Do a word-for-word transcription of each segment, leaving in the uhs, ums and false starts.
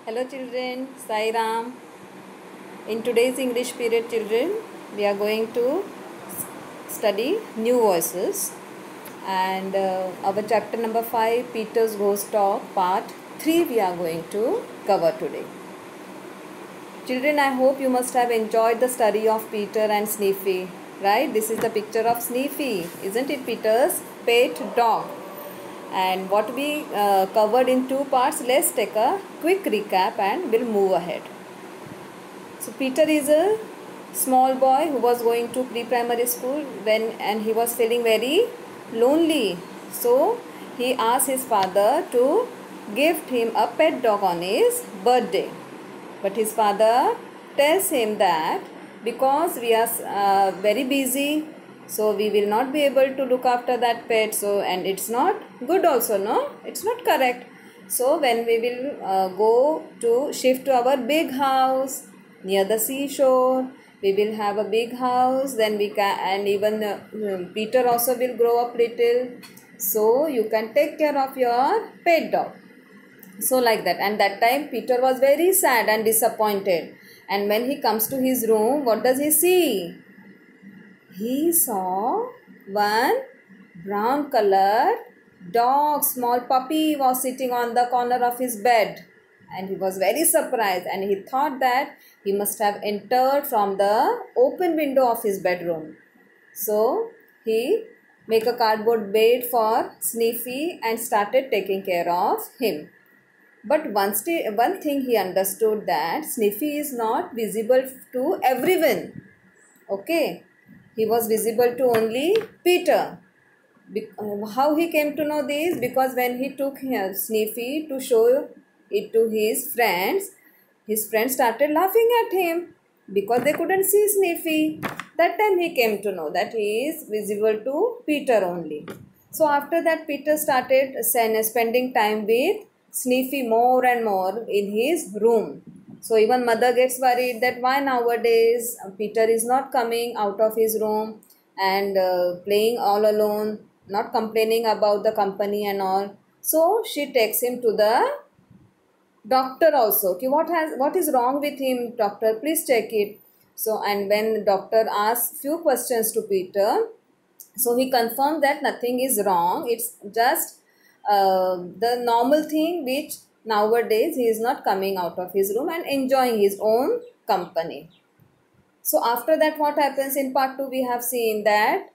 Hello children, Sai Ram. In today's English period children, we are going to study new voices and uh, our chapter number five, Peter's Ghost Talk part three we are going to cover today. Children, I hope you must have enjoyed the study of Peter and Sniffy, right? This is the picture of Sniffy, isn't it, Peter's pet dog? And what we uh, covered in two parts, let's take a quick recap and we'll move ahead. So Peter is a small boy who was going to pre-primary school when and he was feeling very lonely. So he asked his father to gift him a pet dog on his birthday. But his father tells him that because we are uh, very busy, so we will not be able to look after that pet. So and it's not good also, no, it's not correct. So when we will uh, go to shift to our big house near the seashore, we will have a big house, then we can, and even uh, Peter also will grow up little, so you can take care of your pet dog. So like that, and that time Peter was very sad and disappointed, and when he comes to his room, what does he see? He saw one brown colored dog, small puppy, was sitting on the corner of his bed, and he was very surprised, and he thought that he must have entered from the open window of his bedroom. So he made a cardboard bed for Sniffy and started taking care of him. But one, one thing he understood, that Sniffy is not visible to everyone. Okay, he was visible to only Peter. Be how he came to know this? Because when he took Sniffy to show it to his friends, his friends started laughing at him because they couldn't see Sniffy. That time he came to know that he is visible to Peter only. So after that, Peter started spending time with Sniffy more and more in his room. So even mother gets worried that why nowadays Peter is not coming out of his room and uh, playing all alone, not complaining about the company and all. So she takes him to the doctor also. Okay, what has what is wrong with him, doctor? Please check it. So and when doctor asks few questions to Peter, so he confirmed that nothing is wrong. It's just uh, the normal thing which nowadays he is not coming out of his room and enjoying his own company. So after that, what happens in part two, we have seen that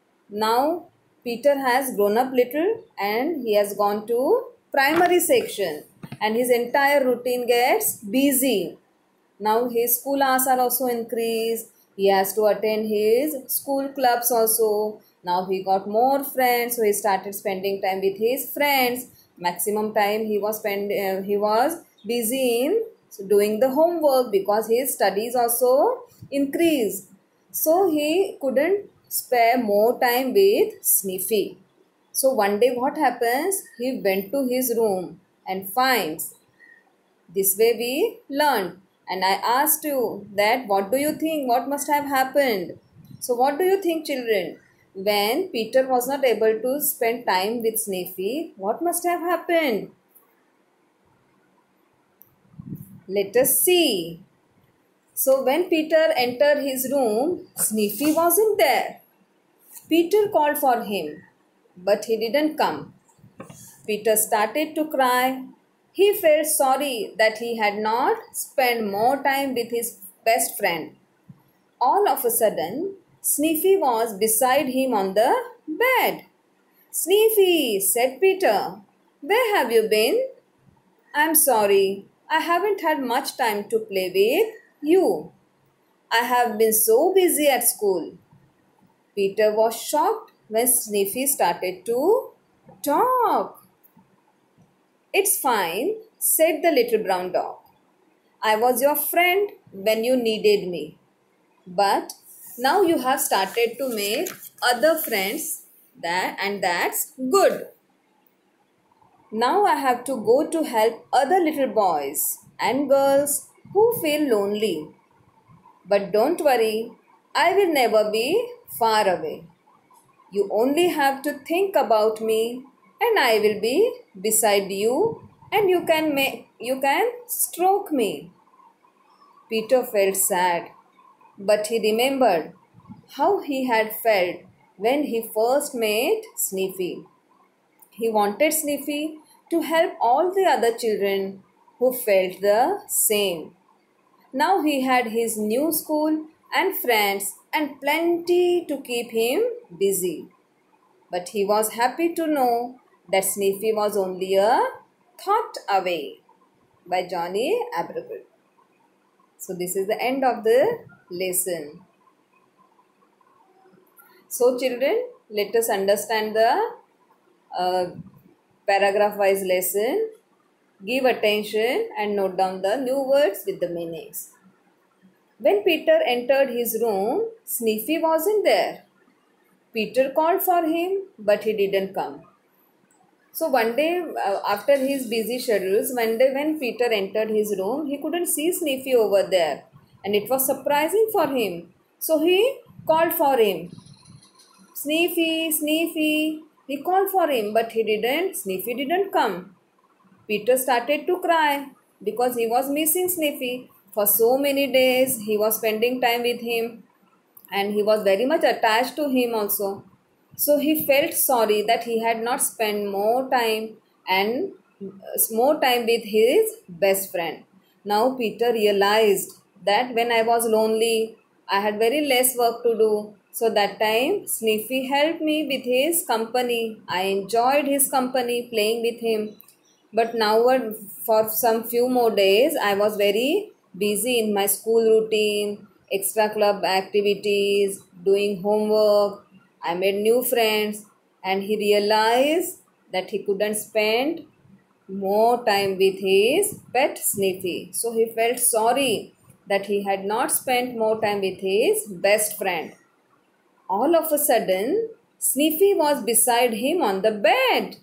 now Peter has grown up little and he has gone to primary section and his entire routine gets busy. Now his school hours are also increased. He has to attend his school clubs also. Now he got more friends, so he started spending time with his friends. Maximum time he was spend uh, he was busy in doing the homework because his studies also increased. So he couldn't spare more time with Sniffy. So one day what happens? He went to his room and finds. This way we learned. And I asked you that what do you think? What must have happened? So what do you think, children? When Peter was not able to spend time with Sniffy, what must have happened? Let us see. So when Peter entered his room, Sniffy wasn't there. Peter called for him, but he didn't come. Peter started to cry. He felt sorry that he had not spent more time with his best friend. All of a sudden, Sniffy was beside him on the bed. "Sniffy," said Peter, "where have you been?" "I'm sorry, I haven't had much time to play with you. I have been so busy at school." Peter was shocked when Sniffy started to talk. "It's fine," said the little brown dog. "I was your friend when you needed me. But now you have started to make other friends, that and that's good. Now I have to go to help other little boys and girls who feel lonely. But don't worry, I will never be far away. You only have to think about me and I will be beside you and you can make you can stroke me. Peter felt sad, but he remembered how he had felt when he first met Sniffy. He wanted Sniffy to help all the other children who felt the same. Now he had his new school and friends and plenty to keep him busy. But he was happy to know that Sniffy was only a thought away. By Johnny Abercrombie. So this is the end of the lesson. So children, let us understand the uh, paragraph wise lesson. Give attention and note down the new words with the meanings. When Peter entered his room, Sniffy wasn't there. Peter called for him, but he didn't come. So one day, uh, after his busy schedules, one day when Peter entered his room, he couldn't see Sniffy over there. And it was surprising for him. So he called for him. Sniffy, Sniffy. He called for him, but he didn't. Sniffy didn't come. Peter started to cry because he was missing Sniffy. For so many days, he was spending time with him. And he was very much attached to him also. So he felt sorry that he had not spent more time and more time with his best friend. Now Peter realized that when I was lonely, I had very less work to do. So that time Sniffy helped me with his company. I enjoyed his company, playing with him. But now for some few more days, I was very busy in my school routine, extra club activities, doing homework. I made new friends, and he realized that he couldn't spend more time with his pet Sniffy. So he felt sorry that he had not spent more time with his best friend. All of a sudden, Sniffy was beside him on the bed.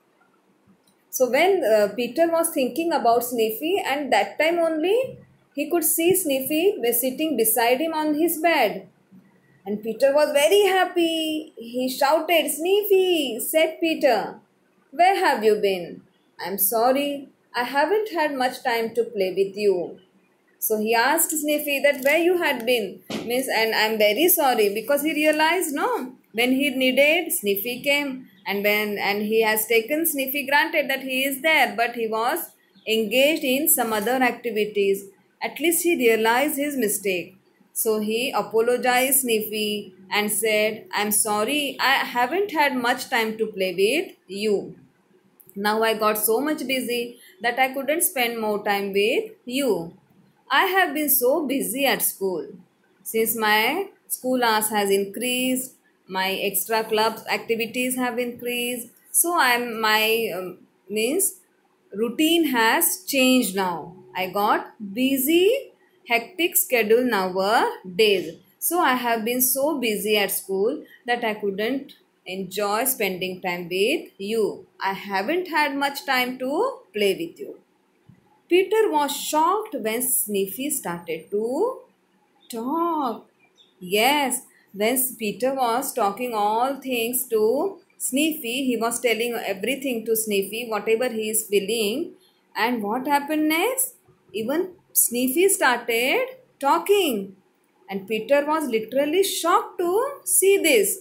So when uh, Peter was thinking about Sniffy, and that time only he could see Sniffy sitting beside him on his bed. And Peter was very happy. He shouted, "Sniffy," said Peter, "where have you been? I'm sorry, I haven't had much time to play with you." So he asked Sniffy that where you had been. Means, and I'm very sorry, because he realized, no, when he needed, Sniffy came. And when and he has taken Sniffy granted that he is there, but he was engaged in some other activities. At least he realized his mistake. So he apologized Sniffy and said, "I'm sorry, I haven't had much time to play with you. Now I got so much busy that I couldn't spend more time with you. I have been so busy at school. Since my school hours has increased, my extra club activities have increased. So I'm my um, means routine has changed now. I got busy, hectic schedule nowadays. So I have been so busy at school that I couldn't enjoy spending time with you. I haven't had much time to play with you." Peter was shocked when Sniffy started to talk. Yes, when Peter was talking all things to Sniffy, he was telling everything to Sniffy, whatever he is feeling. And what happened next? Even Sniffy started talking. And Peter was literally shocked to see this.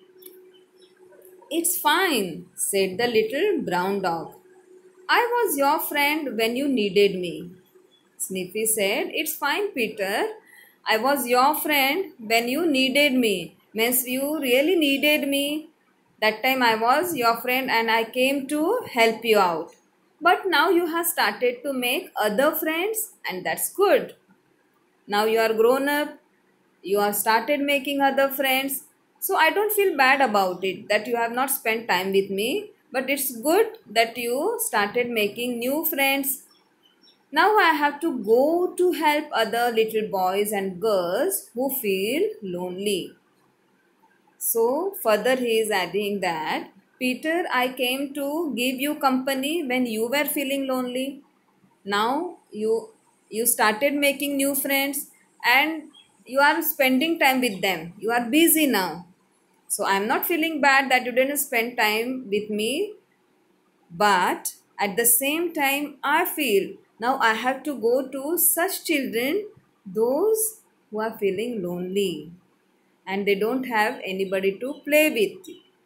"It's fine," said the little brown dog. "I was your friend when you needed me." Sniffy said, "It's fine, Peter. I was your friend when you needed me." Means you really needed me. That time I was your friend and I came to help you out. But now you have started to make other friends, and that's good. Now you are grown up. You have started making other friends. So I don't feel bad about it that you have not spent time with me. But it's good that you started making new friends. Now I have to go to help other little boys and girls who feel lonely. So further he is adding that, "Peter, I came to give you company when you were feeling lonely. Now you you started making new friends and you are spending time with them. You are busy now. So I am not feeling bad that you didn't spend time with me. But at the same time, I feel Now I have to go to such children, those who are feeling lonely and they don't have anybody to play with.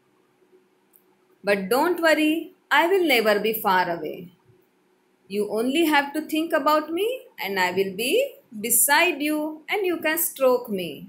But don't worry, I will never be far away. You only have to think about me and I will be beside you and you can stroke me.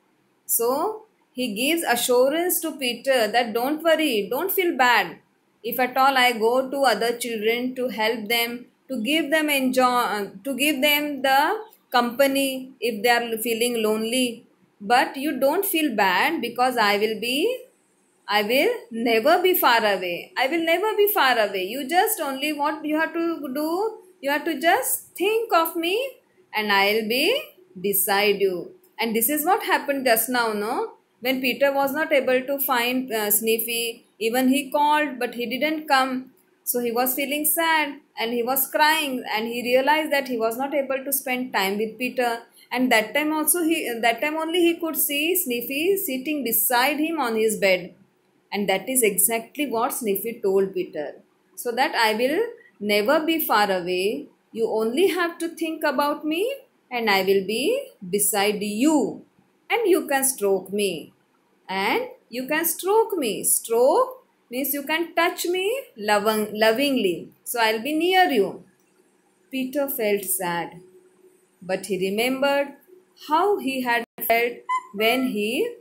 So he gives assurance to Peter that don't worry, don't feel bad. If at all I go to other children to help them, to give them enjoy, to give them the company if they are feeling lonely. But you don't feel bad because I will be, I will never be far away. I will never be far away. You just only what you have to do, you have to just think of me and I'll be beside you. And this is what happened just now, no? When Peter was not able to find uh, Sniffy, even he called, but he didn't come. So he was feeling sad and he was crying and he realized that he was not able to spend time with Peter. And that time also, he that time only he could see Sniffy sitting beside him on his bed. And that is exactly what Sniffy told Peter. So that I will never be far away. You only have to think about me and I will be beside you. And you can stroke me. And you can stroke me. Stroke means you can touch me loving, lovingly. So I'll be near you. Peter felt sad. But he remembered how he had felt when he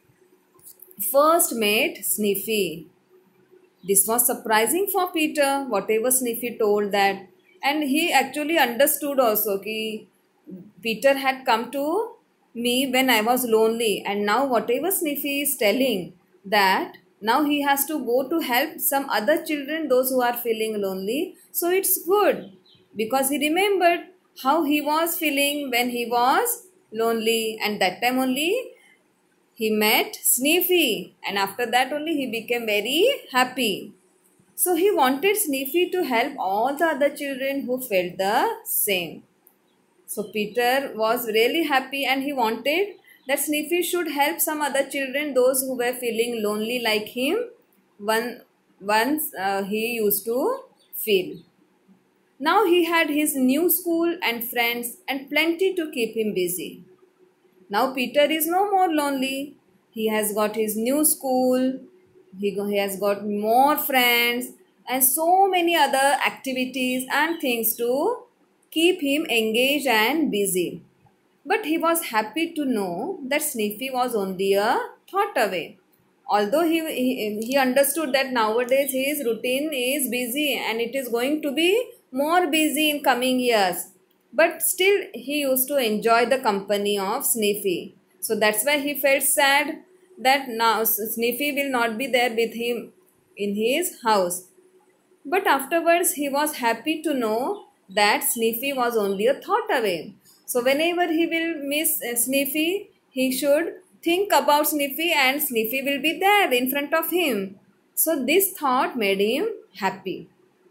first met Sniffy. This was surprising for Peter, whatever Sniffy told that. And he actually understood also that Peter had come to me when I was lonely. And now whatever Sniffy is telling, that now he has to go to help some other children, those who are feeling lonely. So it's good because he remembered how he was feeling when he was lonely. And that time only he met Sniffy and after that only he became very happy. So he wanted Sniffy to help all the other children who felt the same. So Peter was really happy and he wanted that Sniffy should help some other children, those who were feeling lonely like him, one, once uh, he used to feel. Now he had his new school and friends and plenty to keep him busy. Now Peter is no more lonely. He has got his new school, he, he has got more friends and so many other activities and things to keep him engaged and busy. But he was happy to know that Sniffy was only a thought away. Although he, he, he understood that nowadays his routine is busy and it is going to be more busy in coming years. But still he used to enjoy the company of Sniffy. So that's why he felt sad that now Sniffy will not be there with him in his house. But afterwards he was happy to know that Sniffy was only a thought away. So whenever he will miss Sniffy, he should think about Sniffy and Sniffy will be there in front of him. So this thought made him happy.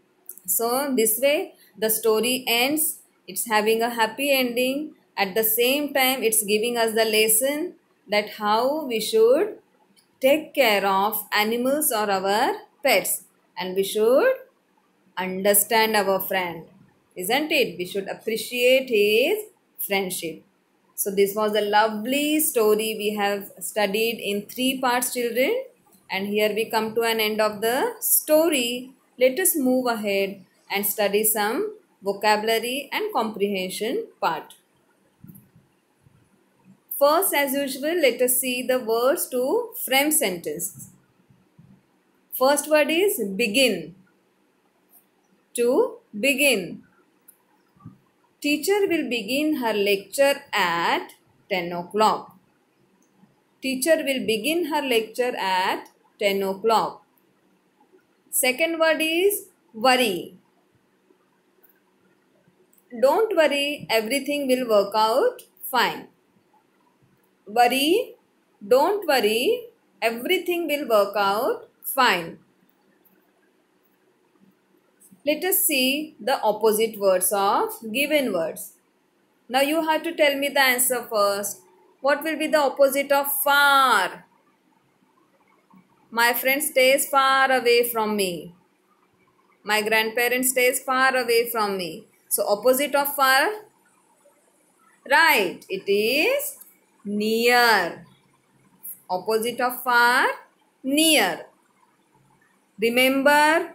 So this way the story ends. It's having a happy ending. At the same time, it's giving us the lesson that how we should take care of animals or our pets. And we should understand our friend. Isn't it? We should appreciate his friendship. So this was a lovely story we have studied in three parts, children. And here we come to an end of the story. Let us move ahead and study some vocabulary and comprehension part. First, as usual, let us see the words to frame sentence. First word is begin. To begin. Teacher will begin her lecture at ten o'clock. Teacher will begin her lecture at ten o'clock. Second word is worry. Don't worry, everything will work out fine. Worry, don't worry, everything will work out fine. Let us see the opposite words of given words. Now you have to tell me the answer first. What will be the opposite of far? My friend stays far away from me. My grandparent stays far away from me. So opposite of far? Right, it is near. Opposite of far? Near. Remember,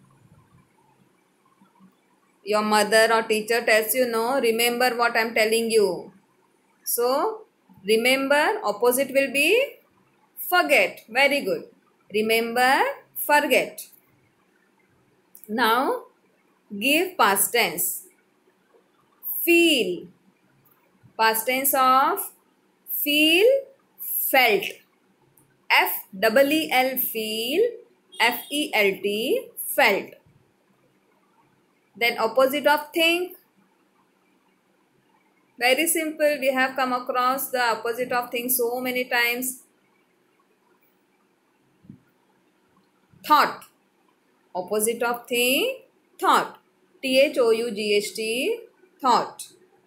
your mother or teacher tells you, no, remember what I am telling you. So, remember, opposite will be forget. Very good. Remember, forget. Now, give past tense. Feel. Past tense of feel, felt. F E E L, feel. F E L T, felt. Then opposite of think. Very simple. We have come across the opposite of think so many times. Thought. Opposite of think, thought. T H O U G H T, thought.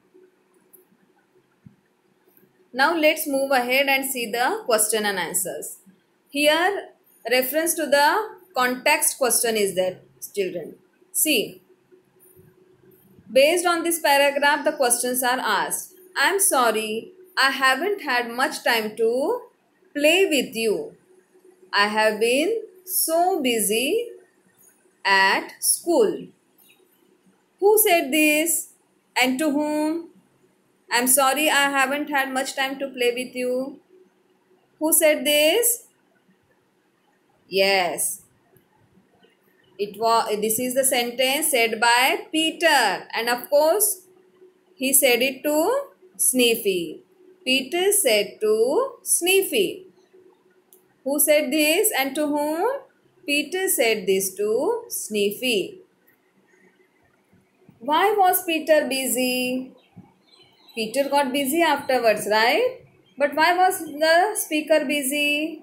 Now let's move ahead and see the question and answers. Here reference to the context question is there, children. See, based on this paragraph the questions are asked. I am sorry, I haven't had much time to play with you. I have been so busy at school. Who said this and to whom? I'm sorry I haven't had much time to play with you. Who said this? Yes. It was this is the sentence said by Peter, and of course he said it to Sniffy. Peter said to Sniffy. Who said this and to whom? Peter said this to Sniffy. Why was Peter busy? Peter got busy afterwards, right? But why was the speaker busy?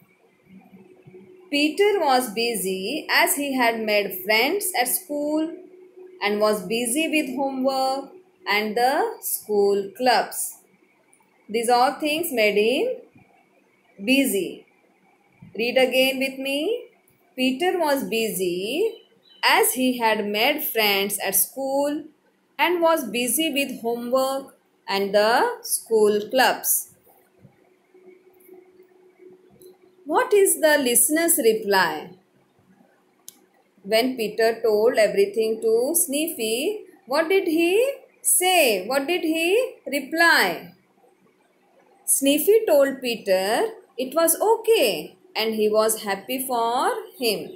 Peter was busy as he had made friends at school and was busy with homework and the school clubs. These are things made in busy. Read again with me. Peter was busy as he had made friends at school and was busy with homework and the school clubs. What is the listener's reply? When Peter told everything to Sniffy, what did he say? What did he reply? Sniffy told Peter it was okay and he was happy for him.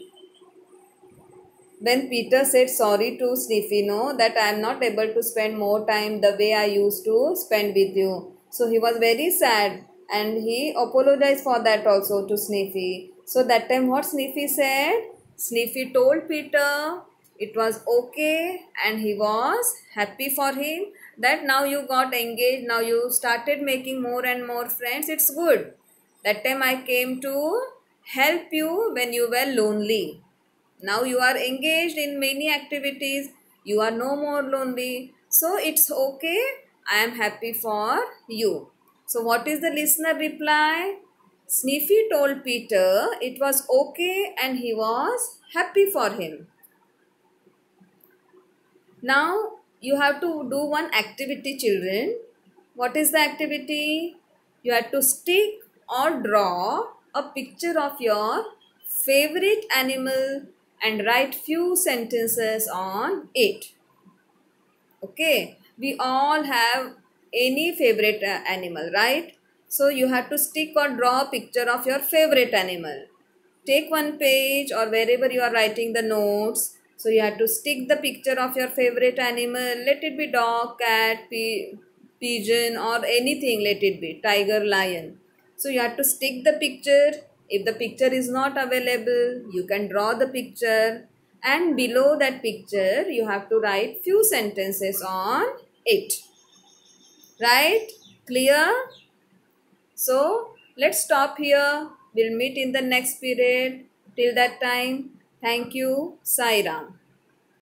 When Peter said sorry to Sniffy, no, that I am not able to spend more time the way I used to spend with you. So he was very sad and he apologized for that also to Sniffy. So that time what Sniffy said? Sniffy told Peter it was okay and he was happy for him that now you got engaged, now you started making more and more friends. It's good. That time I came to help you when you were lonely. Now you are engaged in many activities. You are no more lonely. So it's okay. I am happy for you. So what is the listener reply? Sniffy told Peter it was okay and he was happy for him. Now you have to do one activity, children. What is the activity? You have to stick or draw a picture of your favorite animal and write few sentences on it. Okay, we all have any favorite uh, animal, right? So you have to stick or draw a picture of your favorite animal. Take one page or wherever you are writing the notes. So you have to stick the picture of your favorite animal. Let it be dog, cat, pe pigeon or anything. Let it be tiger, lion. So you have to stick the picture. If the picture is not available, you can draw the picture. And below that picture, you have to write few sentences on it. Right? Clear? So, let's stop here. We'll meet in the next period. Till that time, thank you. Sai Ram.